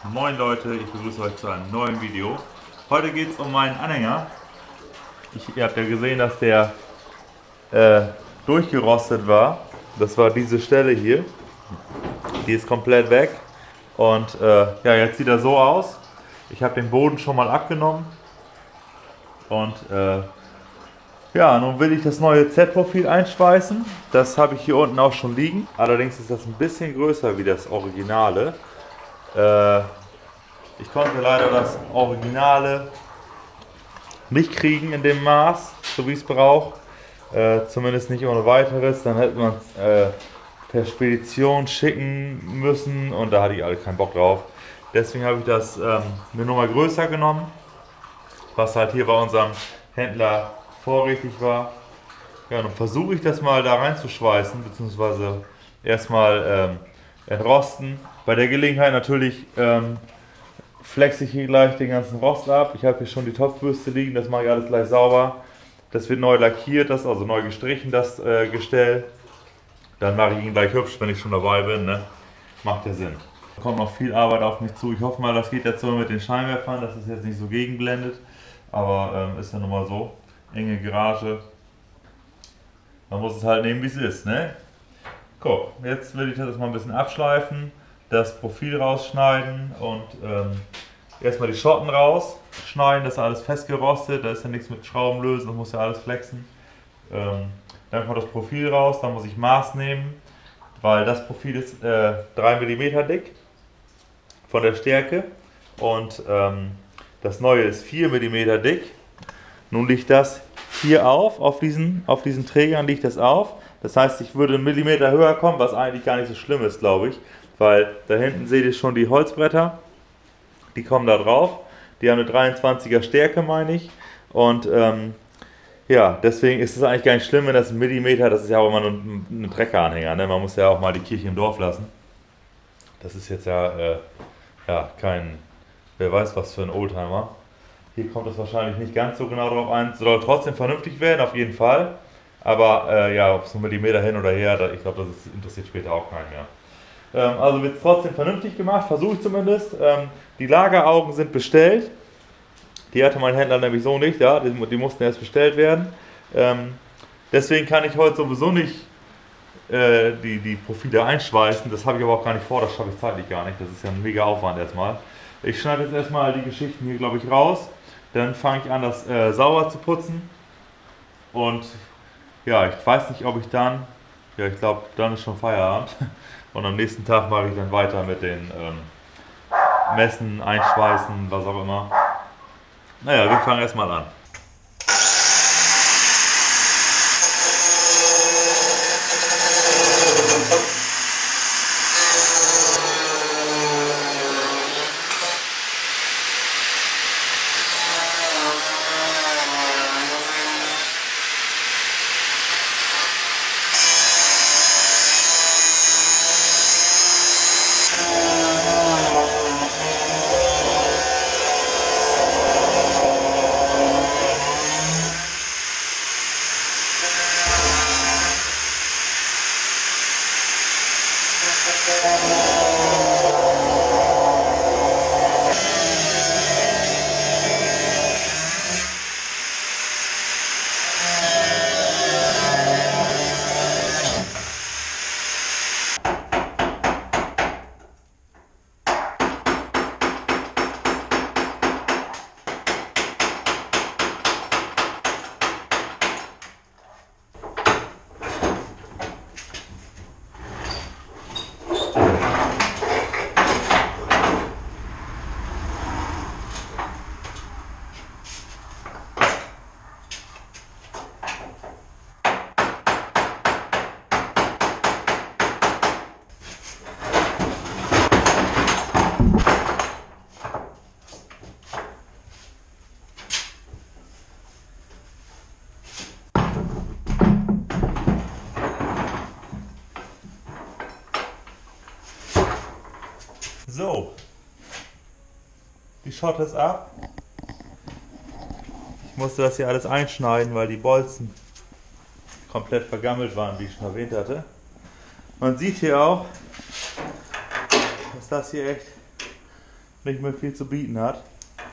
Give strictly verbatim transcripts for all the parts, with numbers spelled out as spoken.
Moin Leute, ich begrüße euch zu einem neuen Video. Heute geht es um meinen Anhänger. Ich, ihr habt ja gesehen, dass der äh, durchgerostet war. Das war diese Stelle hier. Die ist komplett weg. Und äh, ja, jetzt sieht er so aus. Ich habe den Boden schon mal abgenommen. Und äh, ja, nun will ich das neue Z-Profil einschweißen. Das habe ich hier unten auch schon liegen. Allerdings ist das ein bisschen größer wie das Originale. Äh, ich konnte leider das Originale nicht kriegen in dem Maß, so wie ich es brauche. Äh, zumindest nicht ohne weiteres. Dann hätte man es äh, per Spedition schicken müssen und da hatte ich alle keinen Bock drauf. Deswegen habe ich das ähm, eine Nummer größer genommen, was halt hier bei unserem Händler vorrätig war. Ja, nun versuche ich das mal da reinzuschweißen, beziehungsweise erstmal ähm, entrosten. Bei der Gelegenheit natürlich ähm, flexe ich hier gleich den ganzen Rost ab. Ich habe hier schon die Topfbürste liegen, das mache ich alles gleich sauber. Das wird neu lackiert, das also neu gestrichen, das äh, Gestell. Dann mache ich ihn gleich hübsch, wenn ich schon dabei bin. Ne? Macht ja Sinn. Da kommt noch viel Arbeit auf mich zu. Ich hoffe mal, das geht jetzt so mit den Scheinwerfern, dass es jetzt nicht so gegenblendet. Aber ähm, ist ja nun mal so. Enge Garage. Man muss es halt nehmen, wie es ist. Ne? Guck, jetzt will ich das mal ein bisschen abschleifen, das Profil rausschneiden und ähm, erstmal die Schotten rausschneiden, das ist alles festgerostet, da ist ja nichts mit Schrauben lösen, das muss ja alles flexen. Ähm, dann kommt das Profil raus, dann muss ich Maß nehmen, weil das Profil ist äh, drei Millimeter dick von der Stärke und ähm, das neue ist vier Millimeter dick. Nun liegt das hier auf, auf diesen, auf diesen Trägern liegt das auf. Das heißt, ich würde einen Millimeter höher kommen, was eigentlich gar nicht so schlimm ist, glaube ich. Weil da hinten seht ihr schon die Holzbretter. Die kommen da drauf. Die haben eine dreiundzwanziger Stärke, meine ich. Und ähm, ja, deswegen ist es eigentlich gar nicht schlimm, wenn das ein Millimeter, das ist ja auch immer nur ein, ein Treckeranhänger. Ne? Man muss ja auch mal die Kirche im Dorf lassen. Das ist jetzt ja, äh, ja kein, wer weiß was für ein Oldtimer. Hier kommt es wahrscheinlich nicht ganz so genau drauf ein. Soll trotzdem vernünftig werden, auf jeden Fall. Aber äh, ja, ob es nur Millimeter hin oder her, da, ich glaube, das ist, interessiert später auch keinen mehr. Ähm, also wird es trotzdem vernünftig gemacht, versuche ich zumindest. Ähm, die Lageraugen sind bestellt. Die hatte mein Händler nämlich so nicht, ja, die, die mussten erst bestellt werden. Ähm, deswegen kann ich heute sowieso nicht äh, die, die Profile einschweißen. Das habe ich aber auch gar nicht vor, das schaffe ich zeitlich gar nicht. Das ist ja ein mega Aufwand erstmal. Ich schneide jetzt erstmal die Geschichten hier, glaube ich, raus. Dann fange ich an, das äh, sauber zu putzen. Und ja, ich weiß nicht, ob ich dann, ja, ich glaube, dann ist schon Feierabend. Und am nächsten Tag mache ich dann weiter mit den ähm, Messen, Einschweißen, was auch immer. Naja, wir fangen erstmal an. So, die Schotte ist ab. Ich musste das hier alles einschneiden, weil die Bolzen komplett vergammelt waren, wie ich schon erwähnt hatte. Man sieht hier auch, dass das hier echt nicht mehr viel zu bieten hat.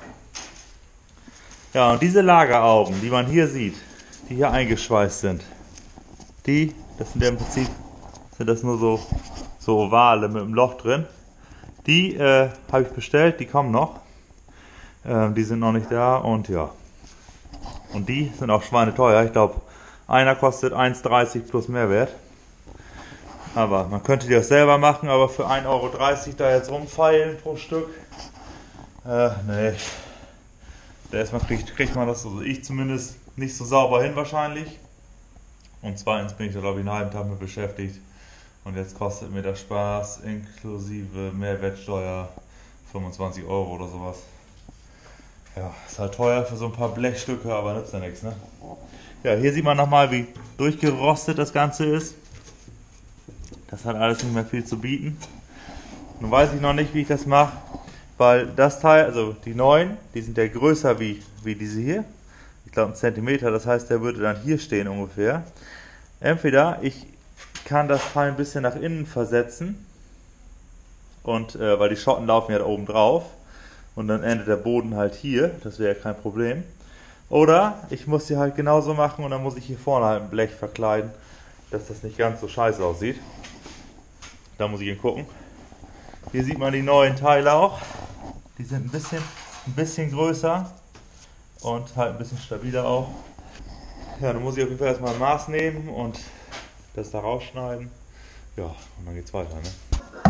Ja, und diese Lageraugen, die man hier sieht, die hier eingeschweißt sind, die, das sind ja im Prinzip, sind das nur so, so Ovale mit einem Loch drin. Die äh, habe ich bestellt, die kommen noch. Ähm, die sind noch nicht da und ja. Und die sind auch schweineteuer. Ich glaube, einer kostet eins dreißig plus Mehrwert. Aber man könnte die auch selber machen, aber für ein Euro dreißig da jetzt rumfeilen pro Stück. Äh, nee. Erstmal kriegt, kriegt man das, also ich zumindest, nicht so sauber hin wahrscheinlich. Und zweitens bin ich da glaube ich einen halben Tag mit beschäftigt. Und jetzt kostet mir der Spaß inklusive Mehrwertsteuer fünfundzwanzig Euro oder sowas. Ja, ist halt teuer für so ein paar Blechstücke, aber nützt ja nichts, ne? Ja, hier sieht man nochmal, wie durchgerostet das Ganze ist. Das hat alles nicht mehr viel zu bieten. Nun weiß ich noch nicht, wie ich das mache, weil das Teil, also die neuen, die sind ja größer wie, wie diese hier. Ich glaube einen Zentimeter, das heißt, der würde dann hier stehen ungefähr. Entweder ich kann das Teil ein bisschen nach innen versetzen, und äh, weil die Schotten laufen ja da oben drauf und dann endet der Boden halt hier, das wäre ja kein Problem. Oder ich muss die halt genauso machen und dann muss ich hier vorne halt ein Blech verkleiden, dass das nicht ganz so scheiße aussieht. Da muss ich ihn gucken. Hier sieht man die neuen Teile auch. Die sind ein bisschen, ein bisschen größer und halt ein bisschen stabiler auch. Ja, dann muss ich auf jeden Fall erstmal ein Maß nehmen und das da rausschneiden. Ja, und dann geht's weiter, ne?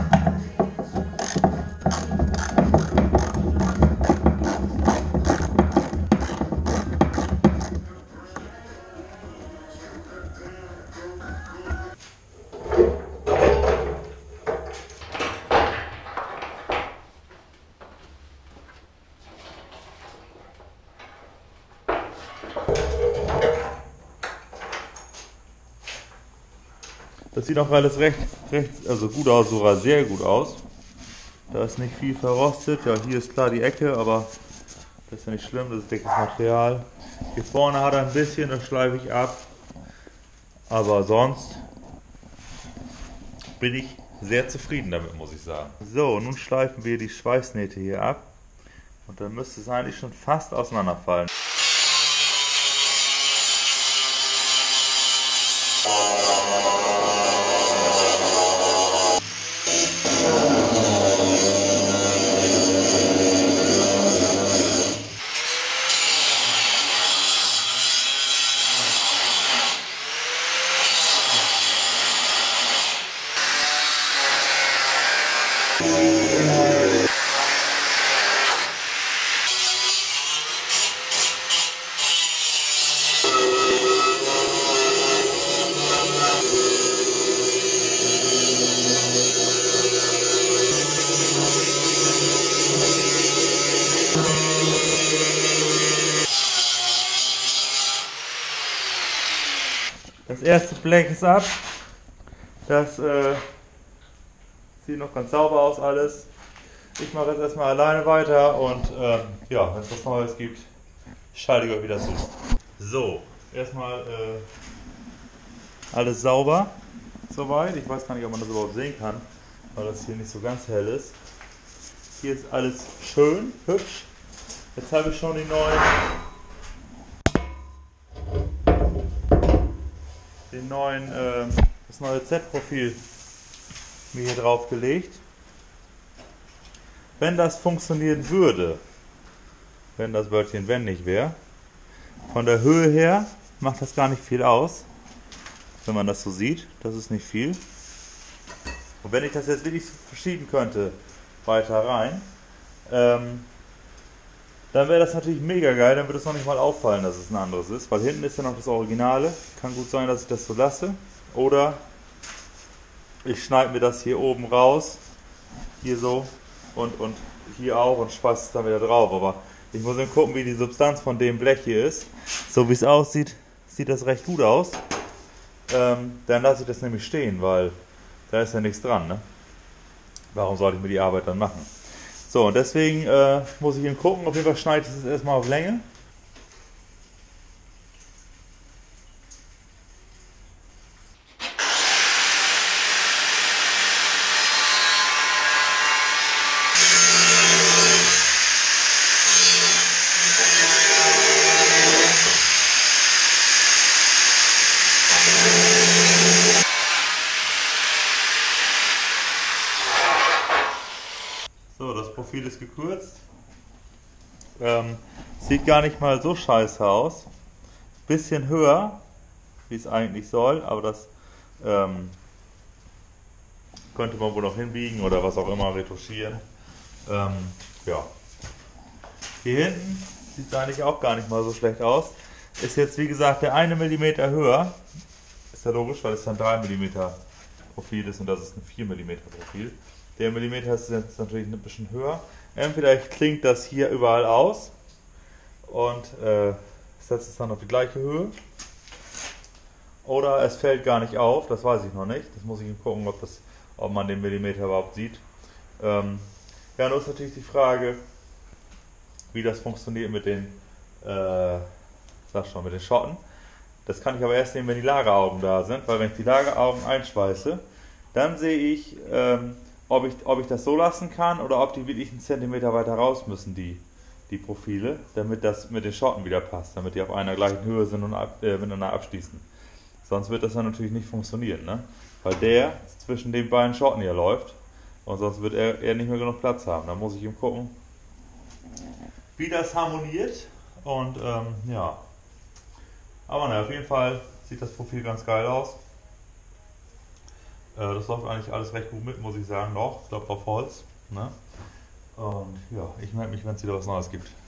Das sieht auch alles recht, recht, also gut aus, sogar sehr gut aus. Da ist nicht viel verrostet. Ja, hier ist klar die Ecke, aber das ist ja nicht schlimm, das ist dickes Material. Hier vorne hat er ein bisschen, das schleife ich ab. Aber sonst bin ich sehr zufrieden damit, muss ich sagen. So, nun schleifen wir die Schweißnähte hier ab. Und dann müsste es eigentlich schon fast auseinanderfallen. Das erste Blech ist ab. Das äh, sieht noch ganz sauber aus alles. Ich mache jetzt erstmal alleine weiter und ähm, ja, wenn es was Neues gibt, schalte ich euch wieder zu. So, erstmal äh, alles sauber soweit. Ich weiß gar nicht, ob man das überhaupt sehen kann, weil das hier nicht so ganz hell ist. Hier ist alles schön, hübsch. Jetzt habe ich schon die neuen, den neuen, äh, das neue Z-Profil mir hier drauf gelegt. Wenn das funktionieren würde, wenn das Wörtchen wenn nicht wäre, von der Höhe her macht das gar nicht viel aus, wenn man das so sieht, das ist nicht viel. Und wenn ich das jetzt wirklich verschieben könnte, weiter rein, ähm, dann wäre das natürlich mega geil, dann würde es noch nicht mal auffallen, dass es ein anderes ist, weil hinten ist ja noch das Originale. Kann gut sein, dass ich das so lasse. Oder ich schneide mir das hier oben raus, hier so und, und hier auch und schweiße es dann wieder drauf. Aber ich muss dann gucken, wie die Substanz von dem Blech hier ist. So wie es aussieht, sieht das recht gut aus. Ähm, dann lasse ich das nämlich stehen, weil da ist ja nichts dran, ne? Warum sollte ich mir die Arbeit dann machen? So, und deswegen äh, muss ich eben gucken, auf jeden Fall schneide ich das erstmal auf Länge. das Profil ist gekürzt. Ähm, sieht gar nicht mal so scheiße aus. Bisschen höher, wie es eigentlich soll, aber das ähm, könnte man wohl noch hinbiegen oder was auch immer retuschieren. Ähm, ja. Hier hinten sieht es eigentlich auch gar nicht mal so schlecht aus. Ist jetzt wie gesagt der eine Millimeter höher. Ist ja logisch, weil es dann drei Millimeter Profil ist und das ist ein vier Millimeter Profil. Der Millimeter ist jetzt natürlich ein bisschen höher. Entweder klingt das hier überall aus und äh, setzt es dann auf die gleiche Höhe. Oder es fällt gar nicht auf, das weiß ich noch nicht. Das muss ich gucken, ob, das, ob man den Millimeter überhaupt sieht. Ähm, ja, nun ist natürlich die Frage, wie das funktioniert mit den, äh, sag schon, mit den Schotten. Das kann ich aber erst sehen, wenn die Lageraugen da sind, weil wenn ich die Lageraugen einschweiße, dann sehe ich, ähm, ob ich, ob ich das so lassen kann oder ob die wirklich einen Zentimeter weiter raus müssen, die, die Profile, damit das mit den Schotten wieder passt, damit die auf einer gleichen Höhe sind und ab, äh, miteinander abschließen. Sonst wird das dann natürlich nicht funktionieren, ne? Weil der zwischen den beiden Schotten hier läuft und sonst wird er, er nicht mehr genug Platz haben. Da muss ich ihm gucken, wie das harmoniert und ähm, ja. Aber naja, auf jeden Fall sieht das Profil ganz geil aus. Äh, das läuft eigentlich alles recht gut mit, muss ich sagen, noch. Ich glaube auf Holz. Ne? Und ja, ich melde mich, wenn es wieder was Neues gibt.